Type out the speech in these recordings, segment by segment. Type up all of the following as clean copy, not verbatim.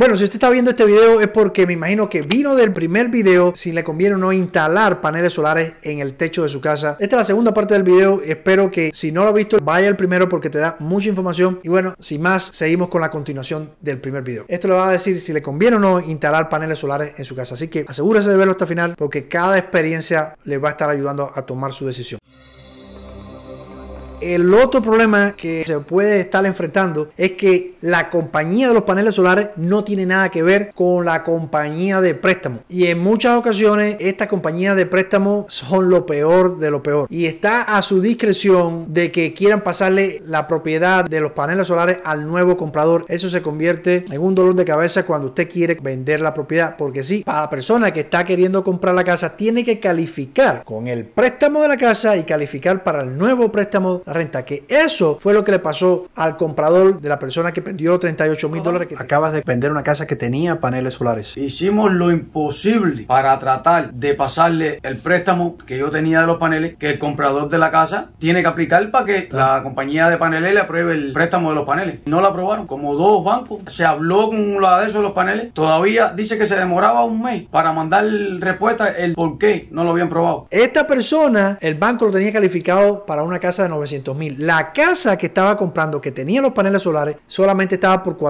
Bueno, si usted está viendo este video es porque me imagino que vino del primer video si le conviene o no instalar paneles solares en el techo de su casa. Esta es la segunda parte del video. Espero que si no lo ha visto, vaya al primero porque te da mucha información. Y bueno, sin más, seguimos con la continuación del primer video. Esto le va a decir si le conviene o no instalar paneles solares en su casa. Así que asegúrese de verlo hasta el final porque cada experiencia le va a estar ayudando a tomar su decisión. El otro problema que se puede estar enfrentando es que la compañía de los paneles solares no tiene nada que ver con la compañía de préstamo. Y en muchas ocasiones estas compañías de préstamo son lo peor de lo peor. Y está a su discreción de que quieran pasarle la propiedad de los paneles solares al nuevo comprador. Eso se convierte en un dolor de cabeza cuando usted quiere vender la propiedad. Porque sí, para la persona que está queriendo comprar la casa tiene que calificar con el préstamo de la casa y calificar para el nuevo préstamo renta, que eso fue lo que le pasó al comprador de la persona que perdió $38,000 que acabas de vender una casa que tenía paneles solares. Hicimos lo imposible para tratar de pasarle el préstamo que yo tenía de los paneles, que el comprador de la casa tiene que aplicar para que la compañía de paneles le apruebe el préstamo de los paneles. No lo aprobaron, como 2 bancos. Se habló con la de esos de los paneles. Todavía dice que se demoraba un mes para mandar respuesta el por qué no lo habían probado. Esta persona, el banco lo tenía calificado para una casa de $900,000. La casa que estaba comprando, que tenía los paneles solares, solamente estaba por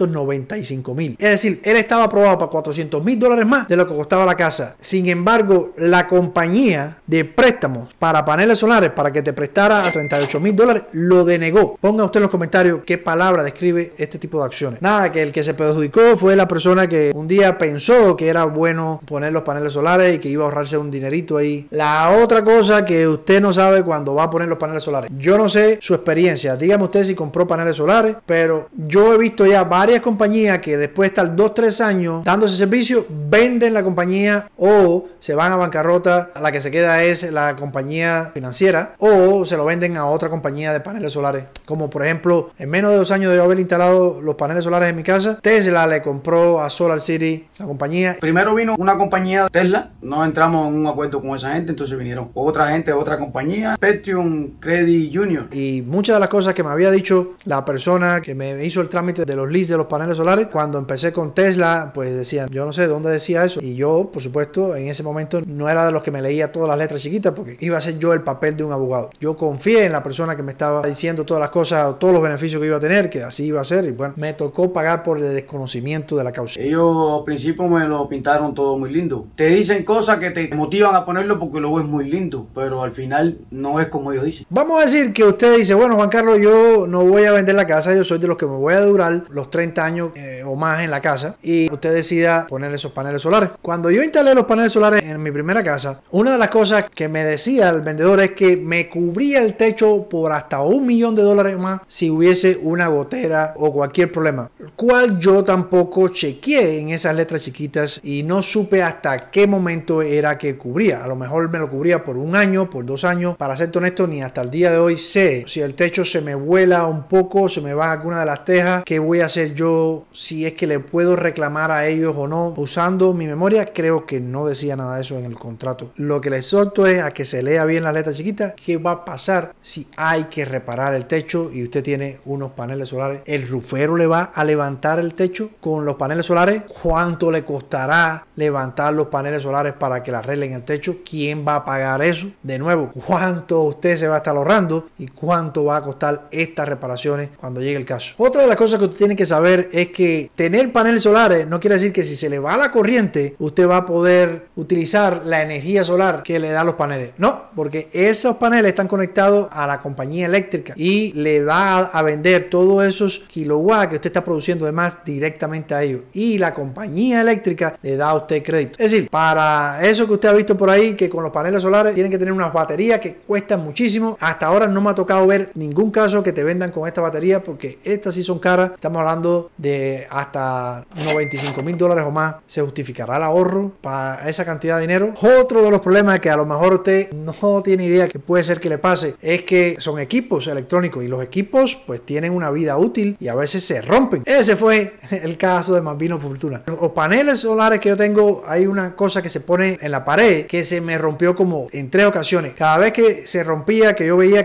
$495,000. Es decir, él estaba aprobado para $400,000 más de lo que costaba la casa. Sin embargo, la compañía de préstamos para paneles solares, para que te prestara a $38,000, lo denegó. Ponga usted en los comentarios qué palabra describe este tipo de acciones. Nada, que el que se perjudicó fue la persona que un día pensó que era bueno poner los paneles solares y que iba a ahorrarse un dinerito ahí. La otra cosa que usted no sabe cuando va a poner los paneles solares. Yo no sé su experiencia, dígame usted si compró paneles solares, pero yo he visto ya varias compañías que después de estar 2-3 años dando ese servicio, venden la compañía o se van a bancarrota. La que se queda es la compañía financiera o se lo venden a otra compañía de paneles solares. Como por ejemplo, en menos de 2 años de haber instalado los paneles solares en mi casa, Tesla le compró a Solar City, la compañía. Primero vino una compañía Tesla, no entramos en un acuerdo con esa gente, entonces vinieron otra gente, otra compañía, Spectrum Credit Junior. Y muchas de las cosas que me había dicho la persona que me hizo el trámite de los leads de los paneles solares, cuando empecé con Tesla, pues decían, yo no sé dónde decía eso. Y yo, por supuesto, en ese momento no era de los que me leía todas las letras chiquitas, porque iba a ser yo el papel de un abogado. Yo confié en la persona que me estaba diciendo todas las cosas, todos los beneficios que iba a tener, que así iba a ser. Y bueno, me tocó pagar por el desconocimiento de la causa. Ellos al principio me lo pintaron todo muy lindo. Te dicen cosas que te motivan a ponerlo porque lo ves muy lindo, pero al final no es como ellos dicen. Vamos a decir que usted dice, bueno, Juan Carlos, yo no voy a vender la casa, yo soy de los que me voy a durar los 30 años o más en la casa, y usted decida poner esos paneles solares. Cuando yo instalé los paneles solares en mi primera casa, una de las cosas que me decía el vendedor es que me cubría el techo por hasta $1,000,000 más si hubiese una gotera o cualquier problema, cual yo tampoco chequeé en esas letras chiquitas y no supe hasta qué momento era que cubría. A lo mejor me lo cubría por 1 año, por 2 años. Para ser honesto, ni hasta el día de hoy sé si el techo se me vuela un poco, se me va alguna de las tejas, qué voy a hacer yo, si es que le puedo reclamar a ellos o no. Usando mi memoria, creo que no decía nada de eso en el contrato. Lo que les exhorto es a que se lea bien las letras chiquitas, qué va a pasar si hay que reparar el techo y usted tiene unos paneles solares. ¿El rufero le va a levantar el techo con los paneles solares? ¿Cuánto le costará levantar los paneles solares para que le arreglen el techo? ¿Quién va a pagar eso? De nuevo, ¿cuánto usted se va a estar ahorrando y cuánto va a costar estas reparaciones cuando llegue el caso? Otra de las cosas que usted tiene que saber es que tener paneles solares no quiere decir que si se le va la corriente usted va a poder utilizar la energía solar que le da los paneles. No, porque esos paneles están conectados a la compañía eléctrica y le va a vender todos esos kilowatts que usted está produciendo de más directamente a ellos, y la compañía eléctrica le da a usted crédito. Es decir, para eso que usted ha visto por ahí, que con los paneles solares tienen que tener unas baterías que cuestan muchísimo, hasta ahora no me ha tocado ver ningún caso que te vendan con esta batería, porque estas sí son caras. Estamos hablando de hasta $95,000 o más. ¿Se justificará el ahorro para esa cantidad de dinero? Otro de los problemas que a lo mejor usted no tiene idea que puede ser que le pase es que son equipos electrónicos y los equipos pues tienen una vida útil y a veces se rompen. Ese fue el caso de Malvino por Fortuna. Los paneles solares que yo tengo, hay una cosa que se pone en la pared que se me rompió como en 3 ocasiones. Cada vez que se rompía, que yo veía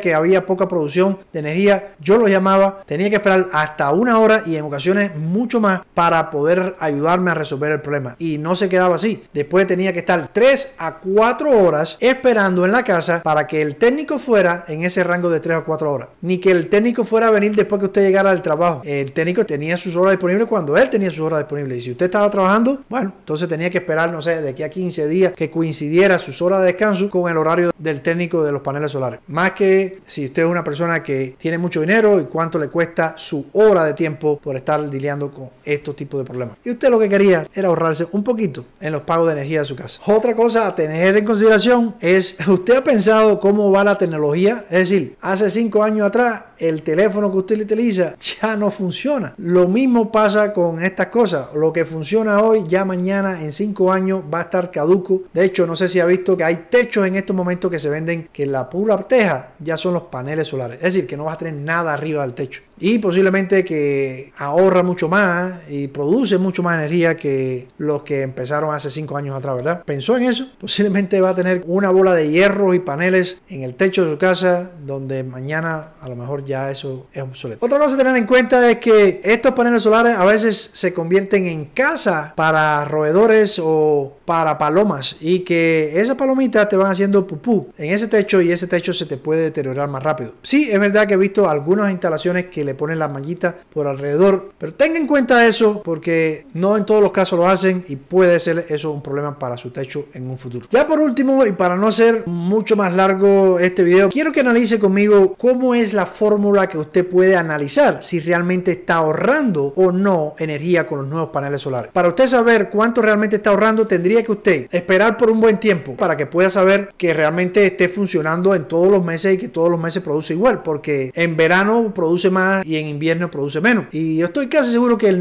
que había poca producción de energía, yo los llamaba, tenía que esperar hasta 1 hora y en ocasiones mucho más para poder ayudarme a resolver el problema. Y no se quedaba así. Después tenía que estar 3 a 4 horas esperando en la casa para que el técnico fuera en ese rango de 3 a 4 horas. Ni que el técnico fuera a venir después que usted llegara al trabajo. El técnico tenía sus horas disponibles cuando él tenía sus horas disponibles. Y si usted estaba trabajando, bueno, entonces tenía que esperar, no sé, de aquí a 15 días que coincidiera sus horas de descanso con el horario del técnico de los paneles solares. Más que si usted es una persona que tiene mucho dinero y cuánto le cuesta su hora de tiempo por estar lidiando con estos tipos de problemas. Y usted lo que quería era ahorrarse un poquito en los pagos de energía de su casa. Otra cosa a tener en consideración es, ¿usted ha pensado cómo va la tecnología? Es decir, hace 5 años atrás, el teléfono que usted utiliza ya no funciona. Lo mismo pasa con estas cosas. Lo que funciona hoy, ya mañana, en 5 años, va a estar caduco. De hecho, no sé si ha visto que hay techos en estos momentos que se venden que la pura teja ya son los paneles solares. Es decir, que no vas a tener nada arriba del techo. Y posiblemente que ahorra mucho más y produce mucho más energía que los que empezaron hace 5 años atrás, ¿verdad? ¿Pensó en eso? Posiblemente va a tener una bola de hierro y paneles en el techo de su casa, donde mañana a lo mejor ya eso es obsoleto. Otra cosa a tener en cuenta es que estos paneles solares a veces se convierten en casa para roedores o para palomas, y que esas palomitas te van haciendo pupú en ese techo y ese techo se te puede deteriorar más rápido. Sí, es verdad que he visto algunas instalaciones que le ponen las mallitas por alrededor, pero tenga en cuenta eso porque no en todos los casos lo hacen y puede ser eso un problema para su techo en un futuro. Ya por último, y para no hacer mucho más largo este video, quiero que analice conmigo cómo es la fórmula que usted puede analizar si realmente está ahorrando o no energía con los nuevos paneles solares. Para usted saber cuánto realmente está ahorrando, tendría que usted esperar por un buen tiempo para que pueda saber que realmente esté funcionando en todos los meses y que todos los meses produce igual, porque en verano produce más y en invierno produce menos. Y yo estoy casi seguro que el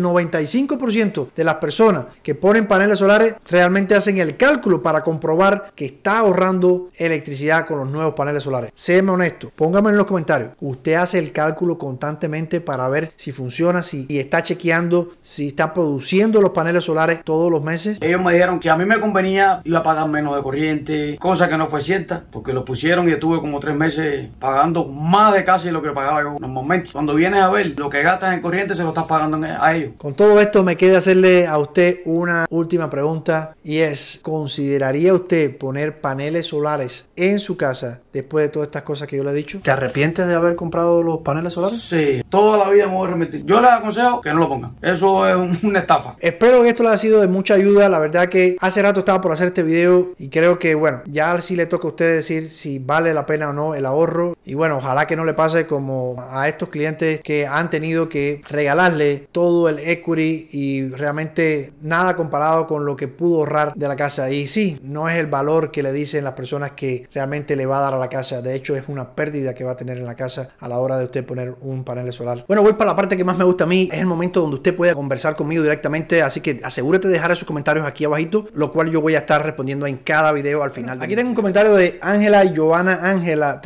95% de las personas que ponen paneles solares realmente hacen el cálculo para comprobar que está ahorrando electricidad con los nuevos paneles solares. Séme honesto, póngame en los comentarios. Usted hace el cálculo constantemente para ver si funciona, si está chequeando, si está produciendo los paneles solares todos los meses. Ellos me dijeron que a mí me convenía, iba a pagar menos de corriente, cosa que no fue cierta, porque lo pusieron y estuve como 3 meses pagando más de casi lo que pagaba yo normalmente. Cuando vienes a ver lo que gastas en corriente, se lo estás pagando a ellos. Con todo esto me queda hacerle a usted una última pregunta, y es: ¿consideraría usted poner paneles solares en su casa después de todas estas cosas que yo le he dicho? ¿Te arrepientes de haber comprado los paneles solares? Sí, toda la vida me voy a arrepentir. Yo les aconsejo que no lo pongan. Eso es una estafa. Espero que esto le haya sido de mucha ayuda. La verdad que hace rato estaba por hacer este video y creo que, bueno, ya sí le toca a usted decir si vale la pena o no el ahorro. Y bueno, ojalá que no le pase como a estos clientes que han tenido que regalarle todo el equity y realmente nada comparado con lo que pudo ahorrar de la casa. Y sí, no es el valor que le dicen las personas que realmente le va a dar a la casa. De hecho, es una pérdida que va a tener en la casa a la hora de usted poner un panel solar. Bueno, voy para la parte que más me gusta a mí. Es el momento donde usted puede conversar conmigo directamente, así que asegúrate de dejar esos comentarios aquí abajito, lo cual yo voy a estar respondiendo en cada video al final. Aquí tengo un comentario de Ángela Joana Ángela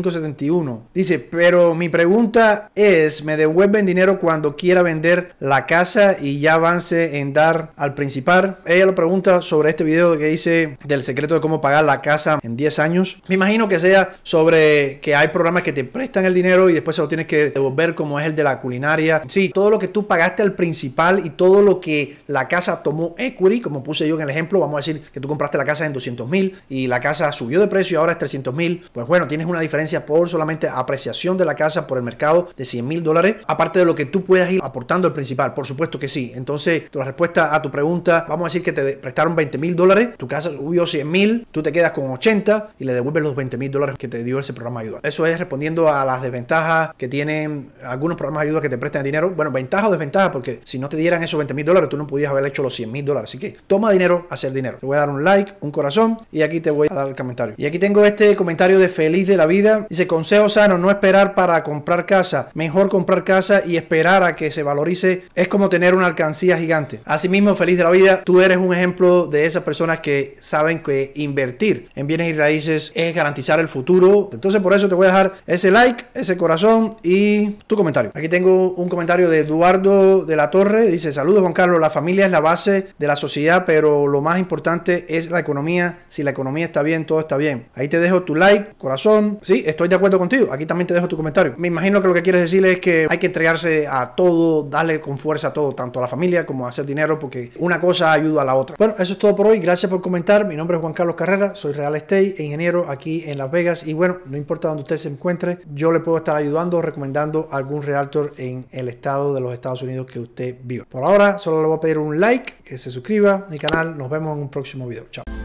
3571. Dice: pero mi pregunta es, ¿me devuelven dinero cuando quiera vender la casa y ya avance en dar al principal? Ella lo pregunta sobre este video que dice del secreto de cómo pagar la casa en 10 años. Me imagino que sea sobre que hay programas que te prestan el dinero y después se lo tienes que devolver, como es el de la culinaria. Sí, todo lo que tú pagaste al principal y todo lo que la casa tomó equity, como puse yo en el ejemplo, vamos a decir que tú compraste la casa en 200,000 y la casa subió de precio y ahora es 300,000, pues bueno, tienes una diferencia por solamente apreciación de la casa por el mercado de $100,000, aparte de lo que tú puedas ir aportando al principal. Por supuesto que sí. Entonces, la respuesta a tu pregunta, vamos a decir que te prestaron $20,000, tu casa subió 100,000, tú te quedas con 80 y le devuelves los $20,000 que te dio ese programa de ayuda. Eso es respondiendo a las desventajas que tienen algunos programas de ayuda que te prestan dinero. Bueno, ventaja o desventaja, porque si no te dieran esos $20,000, tú no podías haber hecho los $100,000. Así que toma dinero, hacer dinero. Te voy a dar un like, un corazón, y aquí te voy a dar el comentario. Y aquí tengo este comentario de Feliz de la Vida. Dice: consejo sano, no esperar para comprar casa. Mejor comprar casa y esperar a que se valorice. Es como tener una alcancía gigante. Asimismo, Feliz de la Vida, tú eres un ejemplo de esas personas que saben que invertir en bienes y raíces es garantizar el futuro. Entonces, por eso te voy a dejar ese like, ese corazón y tu comentario. Aquí tengo un comentario de Eduardo de la Torre. Dice: saludos, Juan Carlos. La familia es la base de la sociedad, pero lo más importante es la economía. Si la economía está bien, todo está bien. Ahí te dejo tu like, corazón. Sí, estoy de acuerdo contigo. Aquí también te dejo tu comentario. Me imagino que lo que quieres decir es que hay que entregarse a todo, darle con fuerza a todo, tanto a la familia como a hacer dinero, porque una cosa ayuda a la otra. Bueno, eso es todo por hoy. Gracias por comentar. Mi nombre es Juan Carlos Carrera. Soy Real Estate e ingeniero aquí en Las Vegas. Y bueno, no importa donde usted se encuentre, yo le puedo estar ayudando o recomendando algún realtor en el estado de los Estados Unidos que usted viva. Por ahora, solo le voy a pedir un like, que se suscriba a mi canal. Nos vemos en un próximo video. Chao.